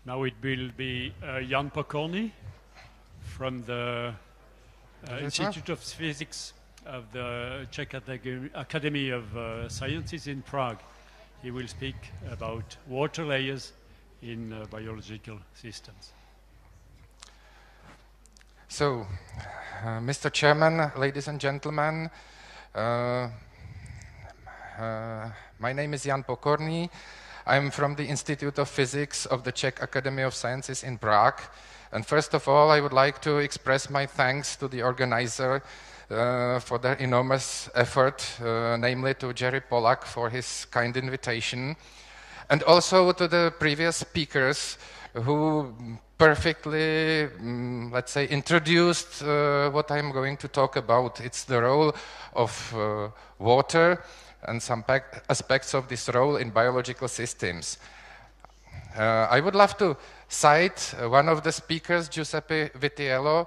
Now it will be Jan Pokorny from the Institute of Physics of the Czech Academy of Sciences in Prague. He will speak about water layers in biological systems. So, Mr. Chairman, ladies and gentlemen, my name is Jan Pokorny. I'm from the Institute of Physics of the Czech Academy of Sciences in Prague. And first of all, I would like to express my thanks to the organizer for their enormous effort, namely to Jerry Pollack for his kind invitation, and also to the previous speakers who perfectly, let's say, introduced what I'm going to talk about. It's the role of water and some aspects of this role in biological systems. I would love to cite one of the speakers, Giuseppe Vitiello,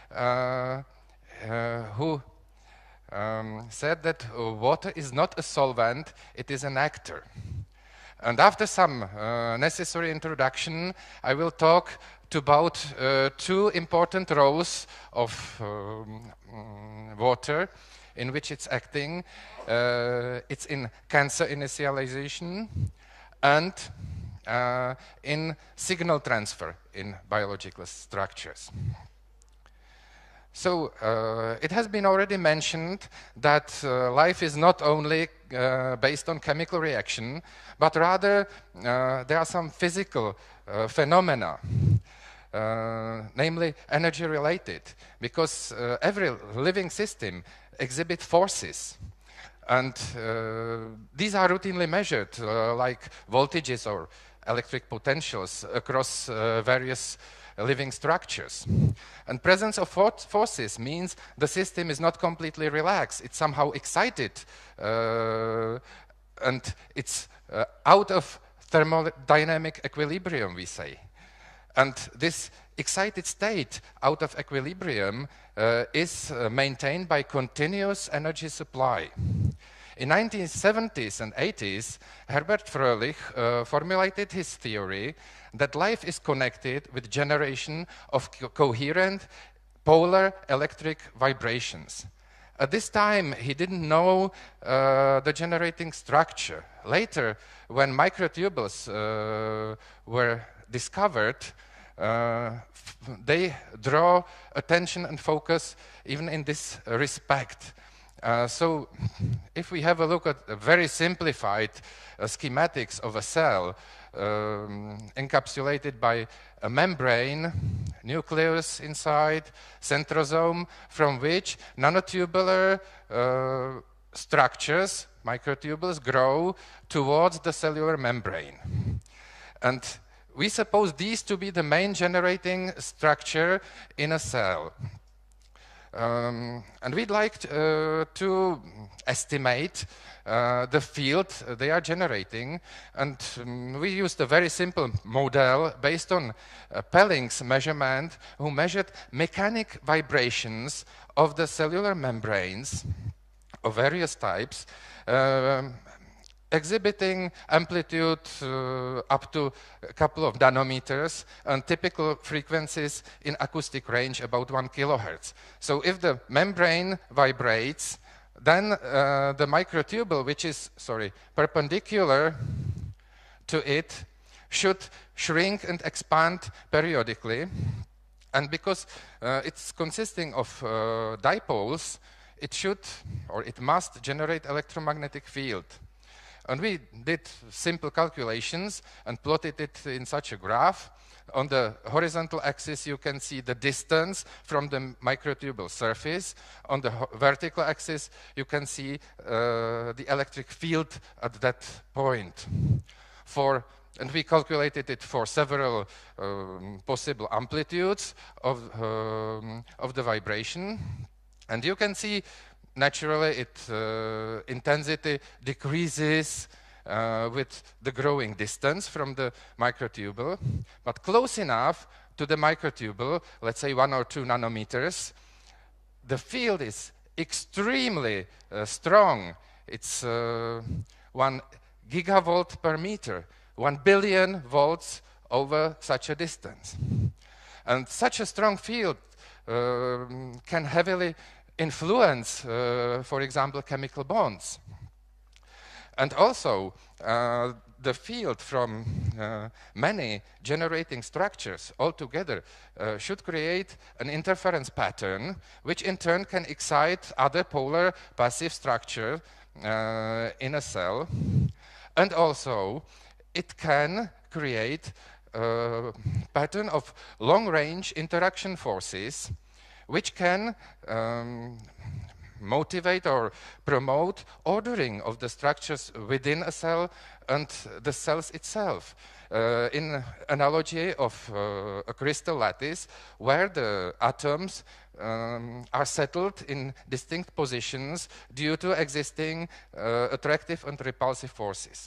who said that water is not a solvent, it is an actor. And after some necessary introduction, I will talk about two important roles of water in which it's acting. It's in cancer initialization and in signal transfer in biological structures. So it has been already mentioned that life is not only based on chemical reaction, but rather there are some physical phenomena, namely energy related, because every living system exhibits forces. And these are routinely measured, like voltages or electric potentials across various living structures. And presence of forces means the system is not completely relaxed. It's somehow excited, and it's out of thermodynamic equilibrium, we say. And this excited state out of equilibrium is maintained by continuous energy supply. In 1970s and 80s, Herbert Fröhlich formulated his theory that life is connected with generation of coherent polar electric vibrations. At this time, he didn't know the generating structure. Later, when microtubules were discovered, they draw attention and focus even in this respect. So if we have a look at a very simplified schematics of a cell encapsulated by a membrane, nucleus inside, centrosome, from which nanotubular structures, microtubules, grow towards the cellular membrane. And we suppose these to be the main generating structure in a cell. And we'd like to estimate the field they are generating, and we used a very simple model based on Pelling's measurement, who measured mechanic vibrations of the cellular membranes of various types, exhibiting amplitude up to a couple of nanometers and typical frequencies in acoustic range about 1 kilohertz. So if the membrane vibrates, then the microtubule, which is, perpendicular to it, should shrink and expand periodically. And because it's consisting of dipoles, it should, or it must, generate electromagnetic field. And we did simple calculations and plotted it in such a graph. On the horizontal axis, you can see the distance from the microtubule surface. On the vertical axis, you can see the electric field at that point. And we calculated it for several possible amplitudes of the vibration. And you can see naturally, intensity decreases with the growing distance from the microtubule, but close enough to the microtubule, let's say 1 or 2 nanometers, the field is extremely strong. It's 1 gigavolt per meter, 1 billion volts over such a distance. And such a strong field can heavily influence, for example, chemical bonds. And also, the field from many generating structures altogether should create an interference pattern, which in turn can excite other polar passive structure in a cell. And also, it can create a pattern of long-range interaction forces, which can motivate or promote ordering of the structures within a cell and the cells itself, in analogy of a crystal lattice where the atoms are settled in distinct positions due to existing attractive and repulsive forces.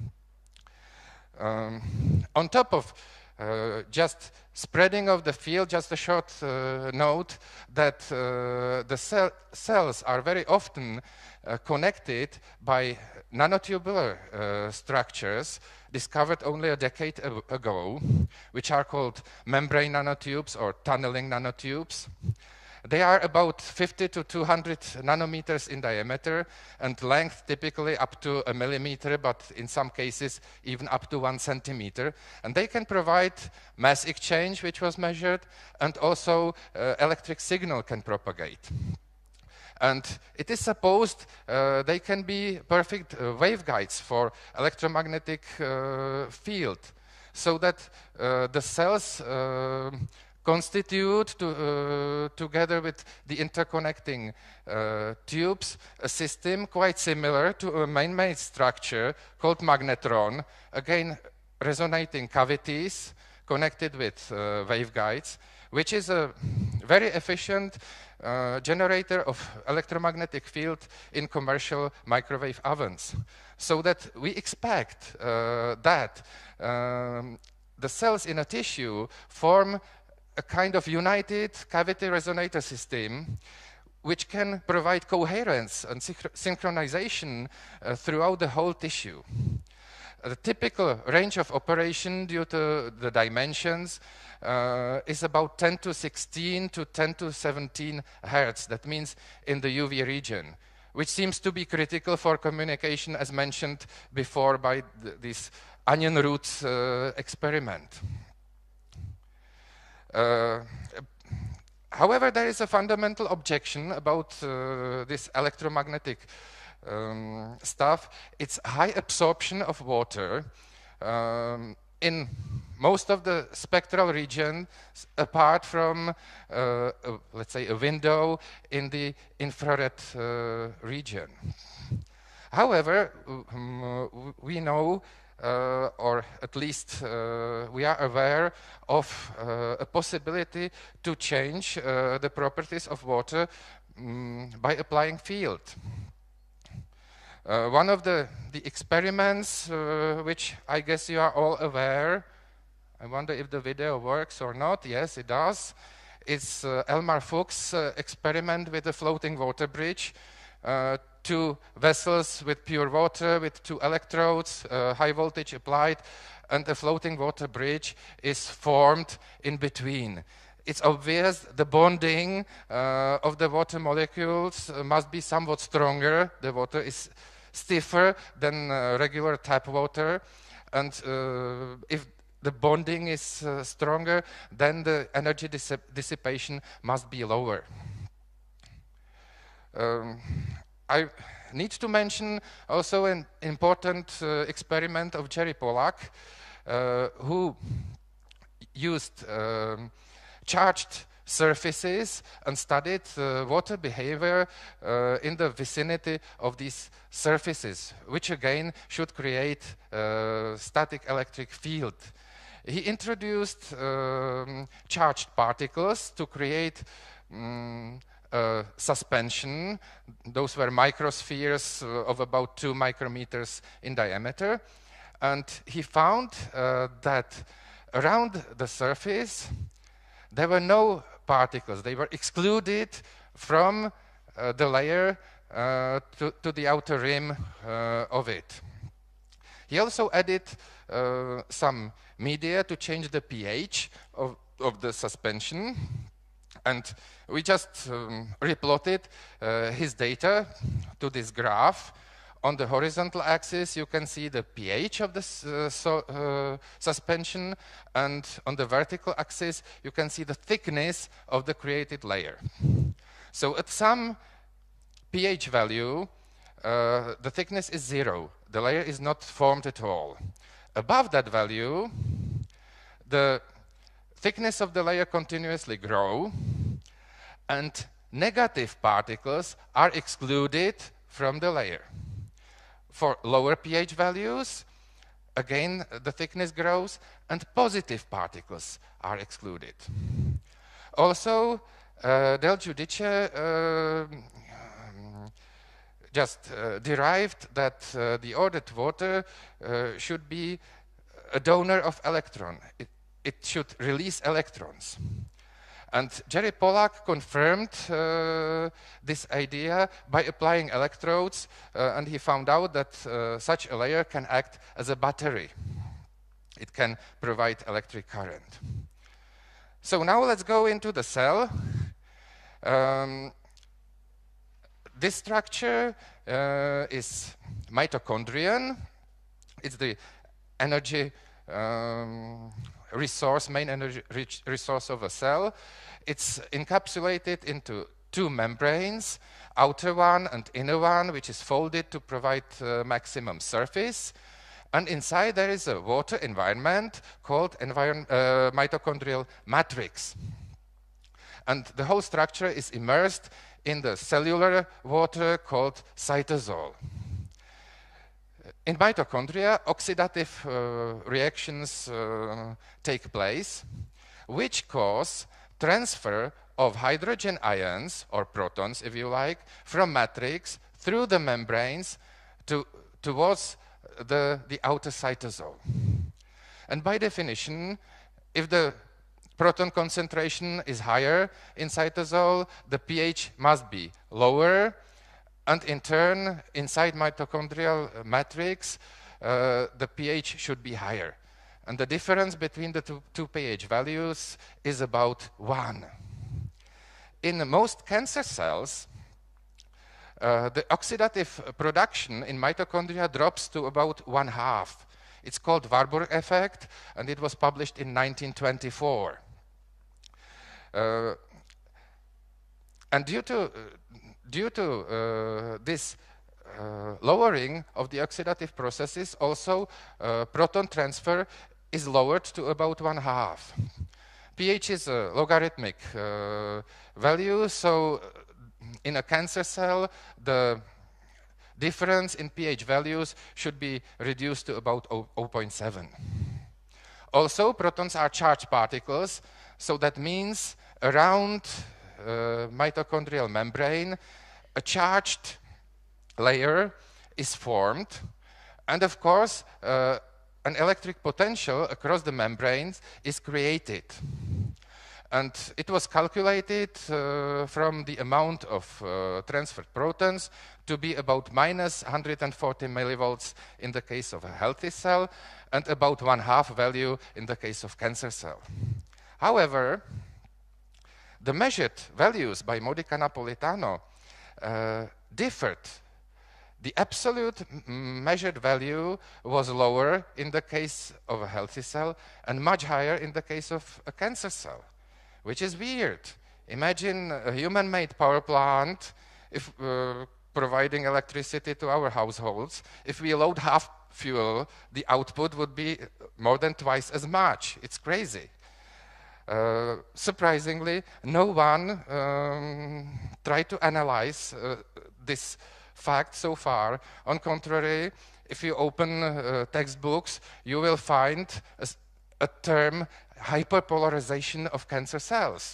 On top of just spreading of the field, just a short note that the cells are very often connected by nanotubular structures discovered only a decade ago, which are called membrane nanotubes or tunneling nanotubes. They are about 50 to 200 nanometers in diameter and length typically up to a millimeter, but in some cases even up to 1 centimeter. And they can provide mass exchange, which was measured, and also electric signal can propagate. And it is supposed they can be perfect waveguides for electromagnetic field, so that the cells constitute, together with the interconnecting tubes, a system quite similar to a man-made structure called magnetron, again resonating cavities connected with waveguides, which is a very efficient generator of electromagnetic field in commercial microwave ovens. So that we expect that the cells in a tissue form a kind of united cavity resonator system which can provide coherence and synchronization throughout the whole tissue. The typical range of operation due to the dimensions is about 10 to 16 to 10 to 17 hertz. That means in the UV region, which seems to be critical for communication, as mentioned before by this onion roots experiment. However, there is a fundamental objection about this electromagnetic stuff. It's high absorption of water in most of the spectral region, apart from, let's say, a window in the infrared region. However, we know, or at least we are aware of a possibility to change the properties of water by applying field. One of the experiments, which I guess you are all aware, I wonder if the video works or not. Yes, it does. It's Elmar Fuchs' experiment with a floating water bridge. 2 vessels with pure water, with 2 electrodes, high voltage applied, and a floating water bridge is formed in between. It's obvious the bonding of the water molecules must be somewhat stronger. The water is stiffer than regular tap water, and if the bonding is stronger, then the energy dissipation must be lower. I need to mention also an important experiment of Jerry Pollack, who used charged surfaces and studied water behavior in the vicinity of these surfaces, which again should create static electric field. He introduced charged particles to create suspension. Those were microspheres of about 2 micrometers in diameter. And he found that around the surface there were no particles. They were excluded from the layer to the outer rim of it. He also added some media to change the pH of the suspension. And we just replotted his data to this graph. On the horizontal axis, you can see the pH of the suspension, and on the vertical axis, you can see the thickness of the created layer. So at some pH value, the thickness is 0. The layer is not formed at all. Above that value, the thickness of the layer continuously grows, and negative particles are excluded from the layer. For lower pH values, again, the thickness grows, and positive particles are excluded. Also, Del Giudice just derived that the ordered water should be a donor of electron. It should release electrons. And Jerry Pollack confirmed this idea by applying electrodes, and he found out that such a layer can act as a battery. It can provide electric current. So now let's go into the cell. This structure is mitochondrion. It's the energy resource, main energy resource of a cell. It's encapsulated into two membranes, outer one and inner one, which is folded to provide maximum surface. And inside there is a water environment called mitochondrial matrix. And the whole structure is immersed in the cellular water called cytosol. In mitochondria, oxidative reactions take place, which cause transfer of hydrogen ions, or protons if you like, from matrix through the membranes towards the outer cytosol. And by definition, if the proton concentration is higher in cytosol, the pH must be lower, and in turn, inside mitochondrial matrix, the pH should be higher. And the difference between the two pH values is about 1. In most cancer cells, the oxidative production in mitochondria drops to about 1/2. It's called Warburg effect, and it was published in 1924. And due to this lowering of the oxidative processes, also proton transfer is lowered to about 1/2. pH is a logarithmic value, so in a cancer cell, the difference in pH values should be reduced to about 0.7. Also, protons are charged particles, so that means around mitochondrial membrane, a charged layer is formed, and of course, an electric potential across the membranes is created. And it was calculated from the amount of transferred protons to be about minus 140 millivolts in the case of a healthy cell, and about 1/2 value in the case of cancer cell. However, the measured values by Modica Napolitano differed. The absolute measured value was lower in the case of a healthy cell and much higher in the case of a cancer cell, which is weird. Imagine a human-made power plant if providing electricity to our households. If we load half fuel, the output would be more than twice as much. It's crazy. Surprisingly, no one tried to analyze this fact so far. On contrary, if you open textbooks, you will find a term, hyperpolarization of cancer cells.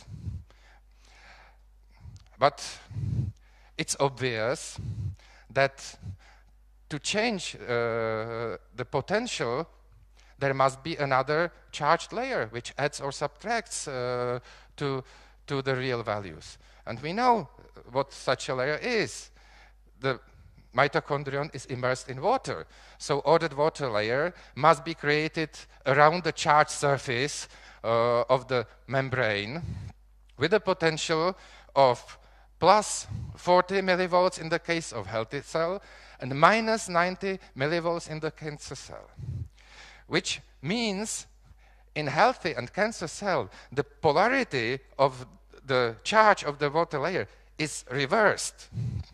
But it's obvious that to change the potential, there must be another charged layer which adds or subtracts to the real values. And we know what such a layer is. The mitochondrion is immersed in water. So ordered water layer must be created around the charged surface of the membrane with a potential of plus 40 millivolts in the case of healthy cell and minus 90 millivolts in the cancer cell, which means in healthy and cancer cell, the polarity of the charge of the water layer is reversed.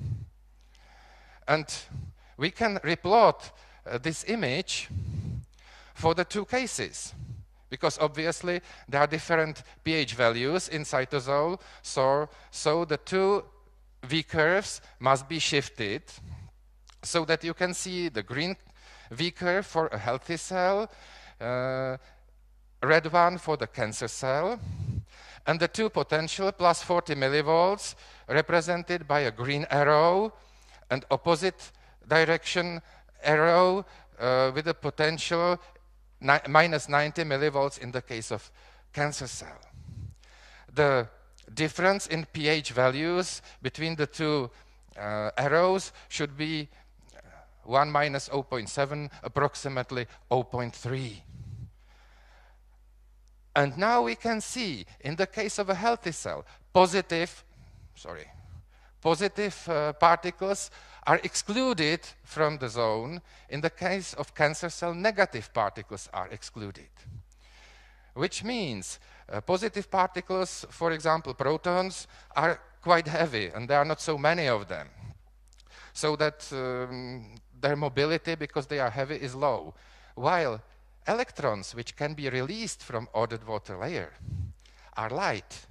And we can replot this image for the two cases, because obviously there are different pH values in cytosol, so the two V curves must be shifted so that you can see the green V curve for a healthy cell, red one for the cancer cell, and the two potential plus 40 millivolts represented by a green arrow and opposite direction arrow with a potential minus 90 millivolts in the case of cancer cell. The difference in pH values between the two arrows should be 1 minus 0.7, approximately 0.3. And now we can see, in the case of a healthy cell, positive particles are excluded from the zone. In the case of cancer cell, negative particles are excluded. Which means positive particles, for example, protons, are quite heavy, and there are not so many of them. So that their mobility, because they are heavy, is low. While electrons, which can be released from ordered water layer, are light,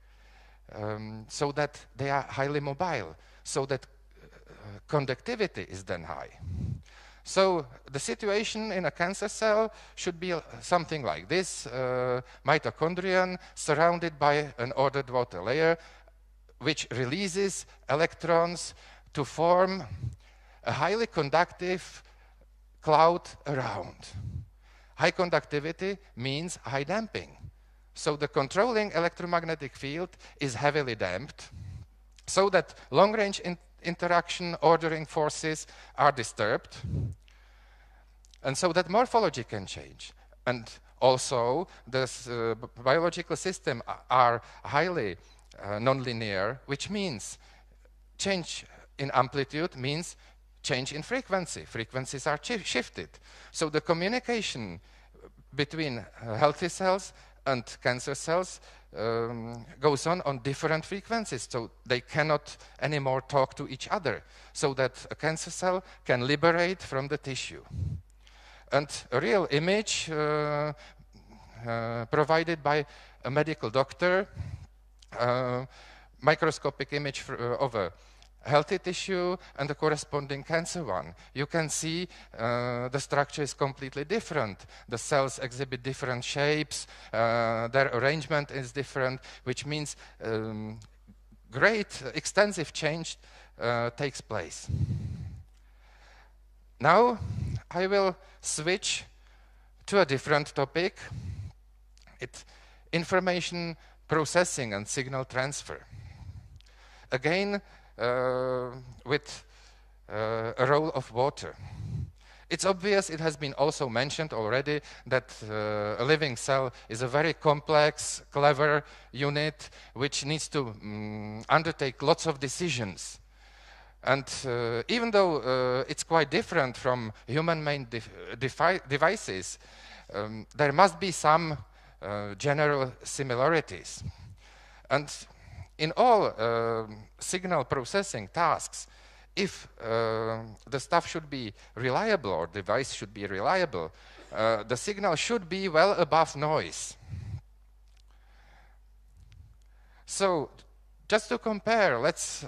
so that they are highly mobile, so that conductivity is then high. So the situation in a cancer cell should be something like this, mitochondrion surrounded by an ordered water layer, which releases electrons to form a highly conductive cloud around. High conductivity means high damping. So the controlling electromagnetic field is heavily damped, so that long-range interaction ordering forces are disturbed, and so that morphology can change. And also, the biological systems are highly nonlinear, which means change in amplitude means change in frequency. Frequencies are shifted. So the communication between healthy cells and cancer cells goes on different frequencies, so they cannot anymore talk to each other, so that a cancer cell can liberate from the tissue. And a real image provided by a medical doctor, microscopic image of a healthy tissue and the corresponding cancer one. You can see the structure is completely different. The cells exhibit different shapes, their arrangement is different, which means great extensive change takes place. Now I will switch to a different topic. It's information processing and signal transfer. Again, with a role of water. It's obvious, it has been also mentioned already, that a living cell is a very complex, clever unit which needs to undertake lots of decisions. And even though it's quite different from human-made devices, there must be some general similarities. And in all signal processing tasks, if the stuff should be reliable or device should be reliable, the signal should be well above noise. So just to compare, let's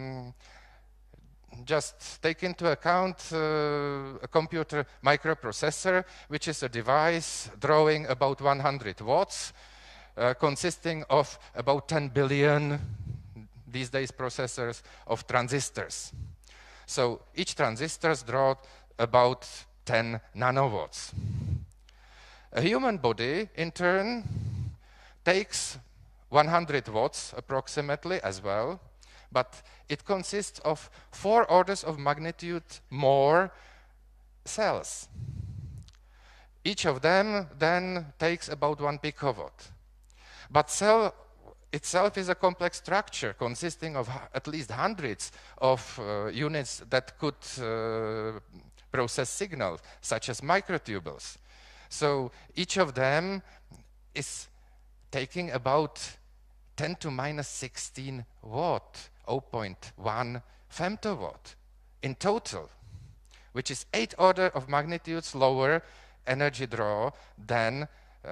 just take into account a computer microprocessor, which is a device drawing about 100 watts, consisting of about 10 billion, these days processors, of transistors. So each transistor draws about 10 nanowatts. A human body, in turn, takes 100 watts approximately as well, but it consists of 4 orders of magnitude more cells. Each of them then takes about 1 picowatt. But cell itself is a complex structure consisting of at least hundreds of units that could process signals, such as microtubules. So each of them is taking about 10 to minus 16 watt, 0.1 femtowatt in total, which is 8 orders of magnitudes lower energy draw than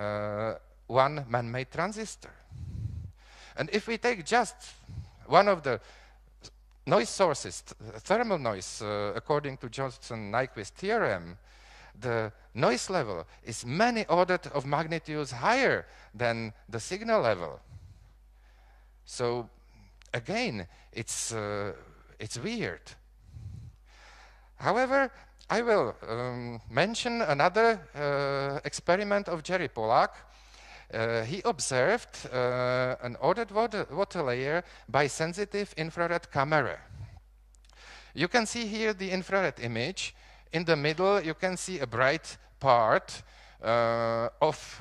one man-made transistor. And if we take just one of the noise sources, thermal noise, according to Johnson-Nyquist theorem, the noise level is many orders of magnitudes higher than the signal level. So again, it's weird. However, I will mention another experiment of Jerry Pollack. He observed an ordered water layer by sensitive infrared camera. You can see here the infrared image. In the middle, you can see a bright part of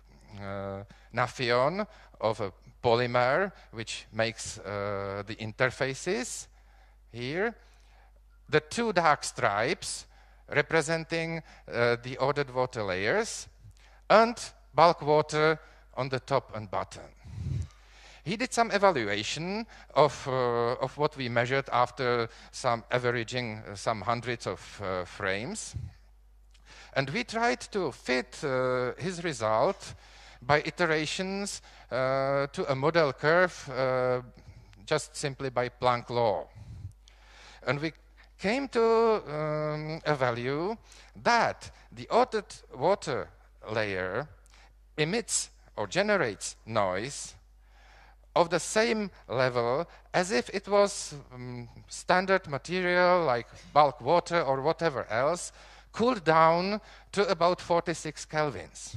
Nafion, of a polymer, which makes the interfaces here. The 2 dark stripes representing the ordered water layers, and bulk water on the top and bottom. He did some evaluation of what we measured after some averaging some hundreds of frames. And we tried to fit his result by iterations to a model curve just simply by Planck law. And we came to a value that the ordered water layer emits or generates noise of the same level as if it was standard material like bulk water or whatever else, cooled down to about 46 kelvins,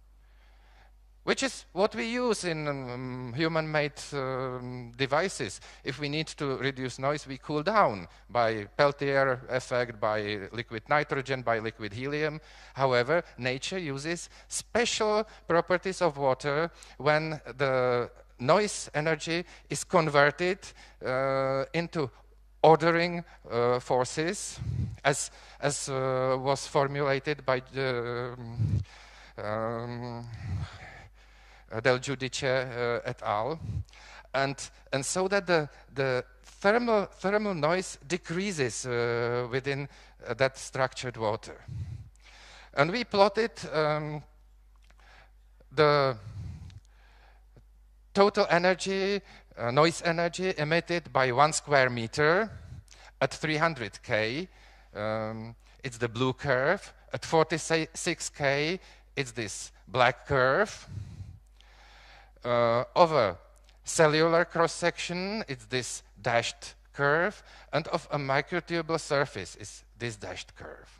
which is what we use in human-made devices. If we need to reduce noise, we cool down by Peltier effect, by liquid nitrogen, by liquid helium. However, nature uses special properties of water when the noise energy is converted into ordering forces, as was formulated by Del Giudice et al. And so that the thermal noise decreases within that structured water. And we plotted the total energy, noise energy emitted by 1 square meter at 300 K. It's the blue curve. At 46 K, it's this black curve. Of a cellular cross-section, it's this dashed curve, and of a microtubule surface is this dashed curve.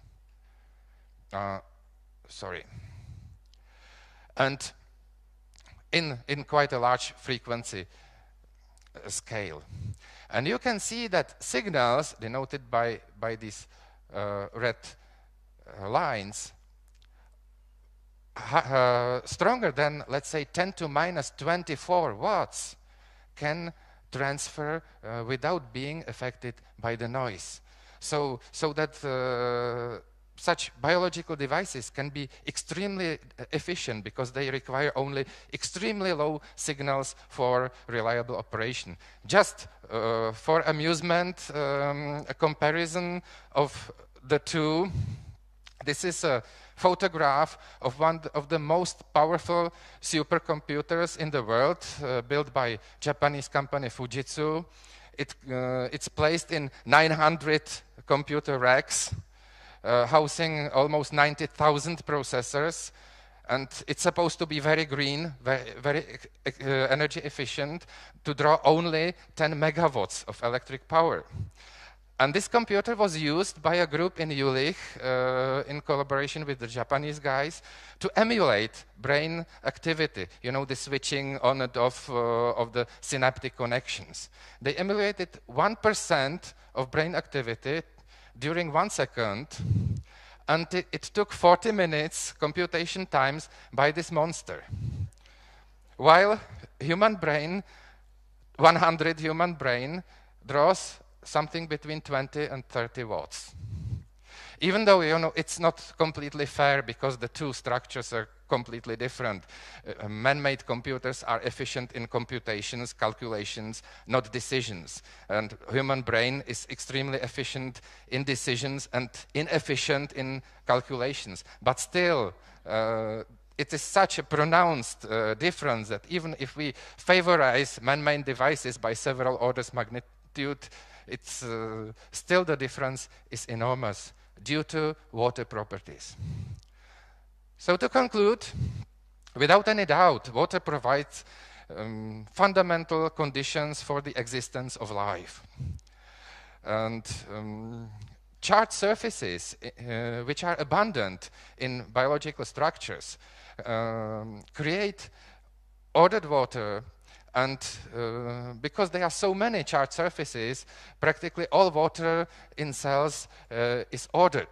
And in quite a large frequency scale. And you can see that signals, denoted by these red lines, stronger than, let's say, 10 to minus 24 watts can transfer without being affected by the noise. So that such biological devices can be extremely efficient because they require only extremely low signals for reliable operation. Just for amusement, a comparison of the two. This is a photograph of one of the most powerful supercomputers in the world, built by Japanese company Fujitsu. It's placed in 900 computer racks, housing almost 90,000 processors, and it's supposed to be very green, very energy efficient, to draw only 10 megawatts of electric power. And this computer was used by a group in Jülich in collaboration with the Japanese guys to emulate brain activity, you know, the switching on and off of the synaptic connections. They emulated 1% of brain activity during 1 second, and it took 40 minutes computation times by this monster. While human brain, 100 human brain, draws something between 20 and 30 watts. Even though, you know, it's not completely fair because the two structures are completely different. Man-made computers are efficient in computations, calculations, not decisions. And human brain is extremely efficient in decisions and inefficient in calculations. But still, it is such a pronounced difference that even if we favorize man-made devices by several orders magnitude, it's still the difference is enormous due to water properties. So to conclude, without any doubt, water provides fundamental conditions for the existence of life. And charged surfaces, which are abundant in biological structures, create ordered water. And because there are so many charged surfaces, practically all water in cells is ordered.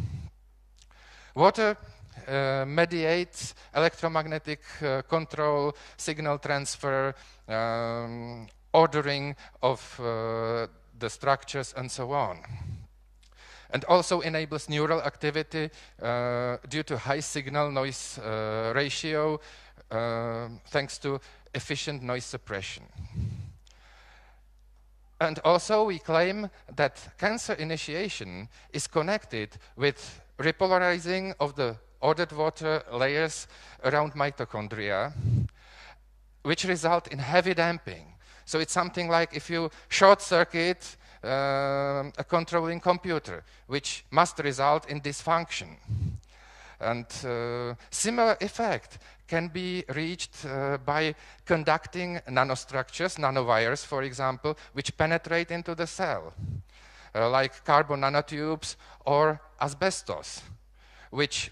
Water mediates electromagnetic control, signal transfer, ordering of the structures, and so on. And also enables neural activity due to high signal-noise ratio, thanks to efficient noise suppression. And also we claim that cancer initiation is connected with repolarizing of the ordered water layers around mitochondria, which result in heavy damping. So it's something like if you short circuit a controlling computer, which must result in dysfunction. And similar effect can be reached by conducting nanostructures, nanowires, for example, which penetrate into the cell, like carbon nanotubes or asbestos, which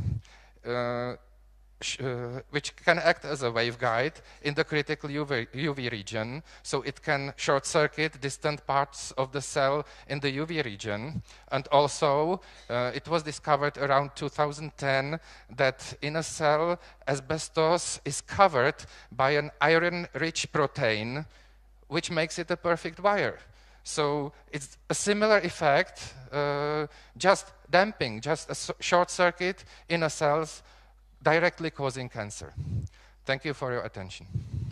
can act as a waveguide in the critical UV region, so it can short-circuit distant parts of the cell in the UV region. And also, it was discovered around 2010 that in a cell, asbestos is covered by an iron-rich protein, which makes it a perfect wire. So it's a similar effect, just damping, just a short circuit in a cells, directly causing cancer. Thank you for your attention.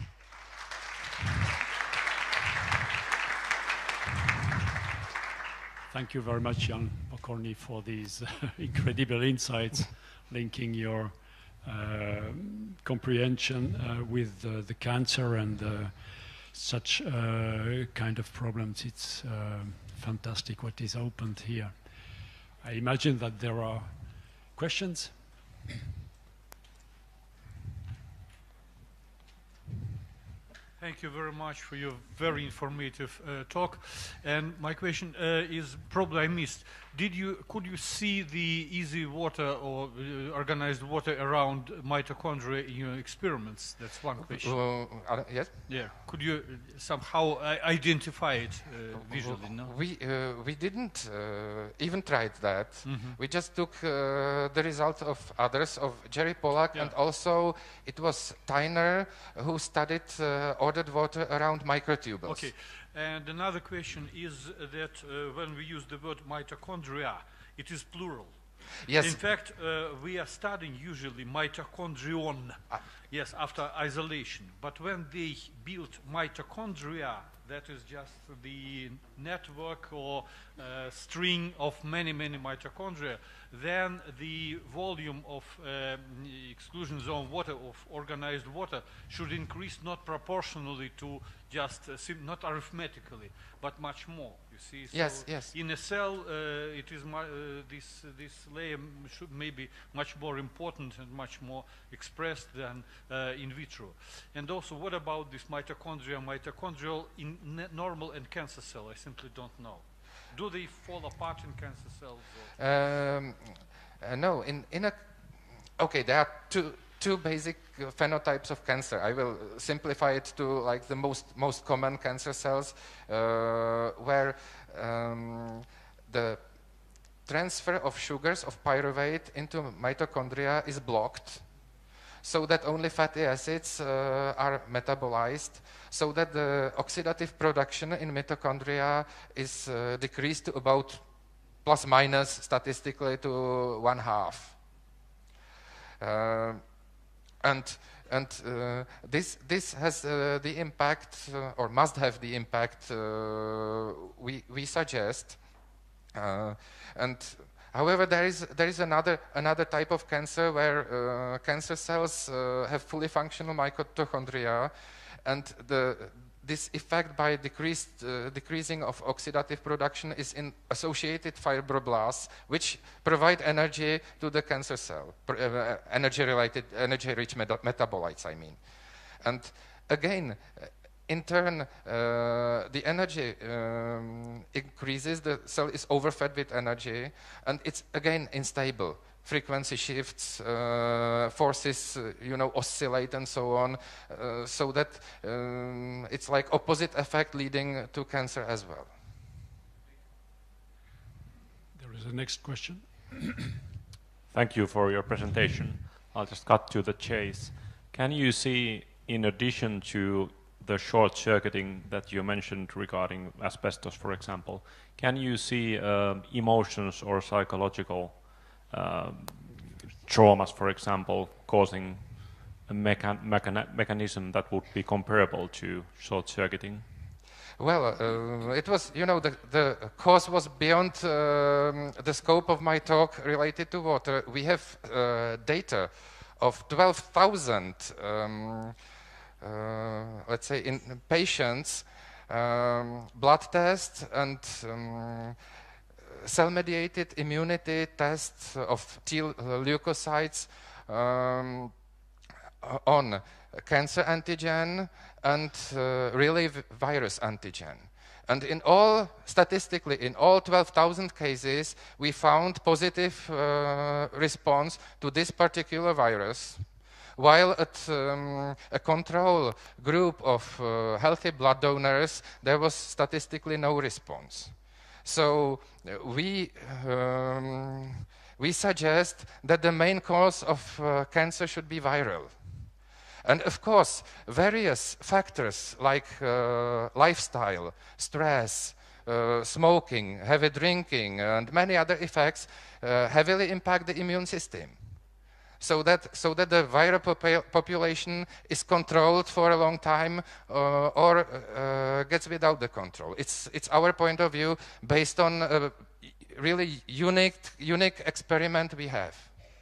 Thank you very much, Jan Pokorny, for these incredible insights linking your comprehension with the cancer and such kind of problems. It's fantastic what is opened here. I imagine that there are questions. Thank you very much for your very informative talk. And my question is, probably I missed. Could you see the easy water or organized water around mitochondria in your experiments? That's one question. Yes. Yeah. Could you somehow identify it visually? No. We didn't even tried that. Mm-hmm. We just took the result of others, of Jerry Pollack, and also it was Tyner who studied ordered water around microtubules. Okay. And another question is that when we use the word mitochondria, it is plural. Yes. In fact, we are studying usually mitochondrion, yes, after isolation. But when they built mitochondria, that is just the network or string of many, many mitochondria, then the volume of exclusion zone water, of organized water, should increase not proportionally to just, not arithmetically, but much more, you see. So yes, yes. In a cell, it is this layer should maybe much more important and much more expressed than in vitro. And also, what about this mitochondrial in normal and cancer cell? I simply don't know. Do they fall apart in cancer cells? No, okay, there are two basic phenotypes of cancer. I will simplify it to like the most common cancer cells, where the transfer of sugars of pyruvate into mitochondria is blocked, so that only fatty acids are metabolized, so that the oxidative production in mitochondria is decreased to about plus minus statistically to 1/2. This has the impact, or must have the impact we suggest. However, there is another type of cancer where cancer cells have fully functional mitochondria, and this effect by decreasing of oxidative production is in associated fibroblasts, which provide energy to the cancer cell, energy-rich metabolites, I mean. And again, in turn, the energy increases, the cell is overfed with energy, and it's again unstable. Frequency shifts, forces, oscillate and so on, so that it's like opposite effect leading to cancer as well. There is a next question. Thank you for your presentation. I'll just cut to the chase. Can you see, in addition to the short circuiting that you mentioned regarding asbestos, for example, can you see emotions or psychological traumas, for example, causing a mechanism that would be comparable to short circuiting? Well, it was, the cause was beyond the scope of my talk related to water. We have data of 12,000, let's say, in patients, blood tests and cell-mediated immunity tests of T leukocytes on cancer antigen and really virus antigen. And statistically, in all 12,000 cases, we found positive response to this particular virus, while at a control group of healthy blood donors, there was statistically no response. So we suggest that the main cause of cancer should be viral. And of course, various factors like lifestyle, stress, smoking, heavy drinking, and many other effects heavily impact the immune system. So that the viral population is controlled for a long time or gets without the control. It's our point of view based on a really unique experiment we have.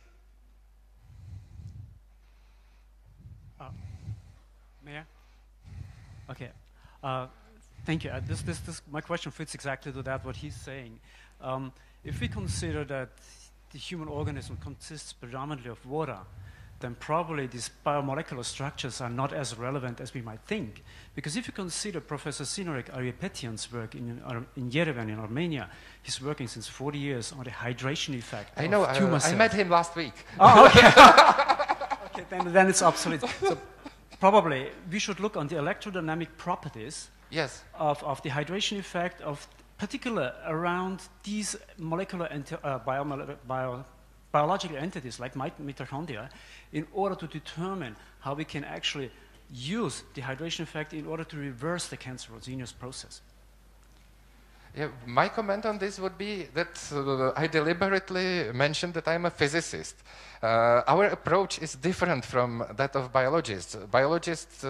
May I? Okay. Thank you. My question fits exactly to that, what he's saying. If we consider that the human organism consists predominantly of water, then probably these biomolecular structures are not as relevant as we might think. Because if you consider Professor Sinorek Aryapetian's work in Yerevan in Armenia, he's working since 40 years on the hydration effect I know, of tumor cells. I met him last week. Oh, okay. Okay, then it's obsolete. So probably we should look on the electrodynamic properties of the hydration effect of particular around these molecular biological entities like mitochondria in order to determine how we can actually use the hydration effect in order to reverse the cancerogenous process. Yeah, my comment on this would be that I deliberately mentioned that I'm a physicist. Our approach is different from that of biologists. Biologists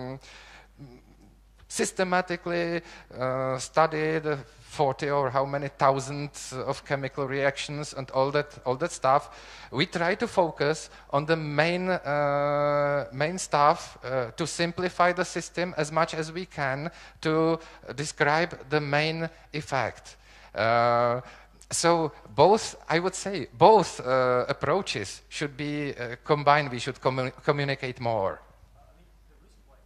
systematically studied 40 or how many thousands of chemical reactions and all that stuff. We try to focus on the main stuff to simplify the system as much as we can to describe the main effect. So I would say both approaches should be combined. We should communicate more.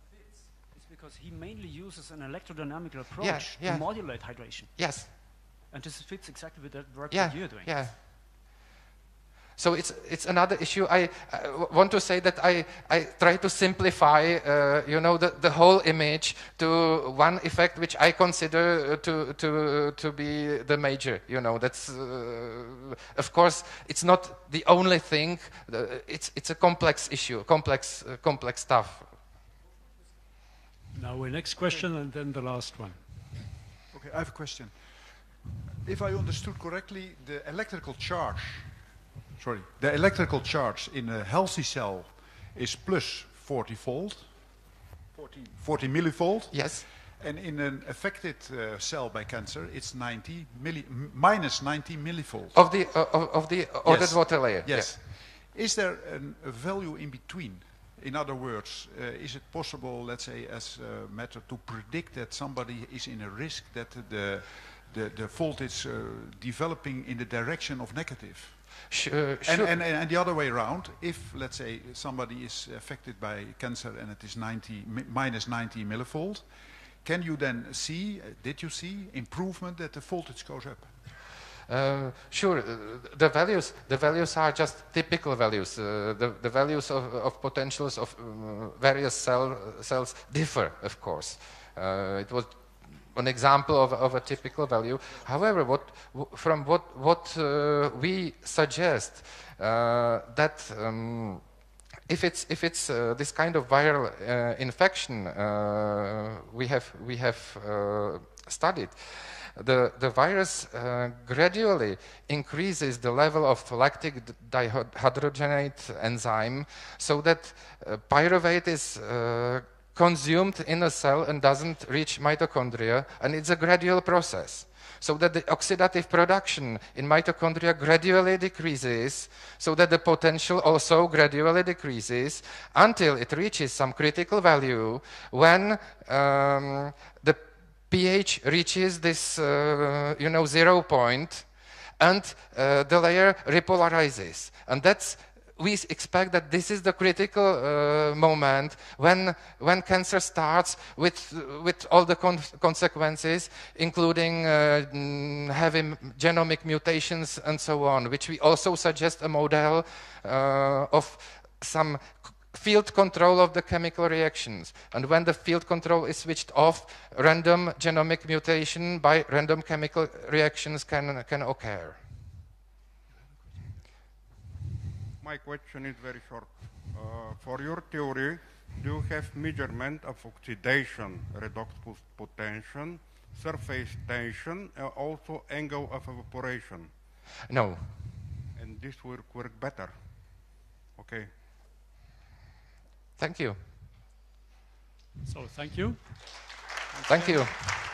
Because he mainly uses an electrodynamic approach to modulate hydration. Yes. And this fits exactly with that work Yeah, that you're doing. yeah. So it's another issue. I want to say that I try to simplify, the whole image to one effect which I consider to be the major. That's of course it's not the only thing. It's a complex issue, complex stuff. Now, our next question, and then the last one. Okay, I have a question. If I understood correctly, the electrical charge in a healthy cell is plus 40 volt, 40 millivolt. Yes. And in an affected cell by cancer, it's minus 90 millivolts. Of the ordered water layer. Yes. Yeah. Is there a value in between? In other words, is it possible, let's say, as a matter to predict that somebody is in a risk that the voltage developing in the direction of negative? Sure. And the other way around, if, let's say, somebody is affected by cancer and it is minus 90 millivolt, can you then see, did you see improvement that the voltage goes up? Sure. The values are just typical values. The values of potentials of various cells differ, of course. It was an example of a typical value. However, what we suggest that if it's this kind of viral infection we have studied, the virus gradually increases the level of lactic dehydrogenase enzyme, so that pyruvate is consumed in a cell and doesn't reach mitochondria, and it's a gradual process. So that the oxidative production in mitochondria gradually decreases, so that the potential also gradually decreases until it reaches some critical value when the pH reaches this 0 point, and the layer repolarizes. And we expect that this is the critical moment when cancer starts with all the consequences, including heavy genomic mutations and so on, which we also suggest a model of some field control of the chemical reactions. And when the field control is switched off, random genomic mutation by random chemical reactions can occur. My question is very short. For your theory, do you have measurement of oxidation, redox potential, surface tension, and also angle of evaporation? No. And this will work better. Okay. Thank you. So, thank you. Thank you.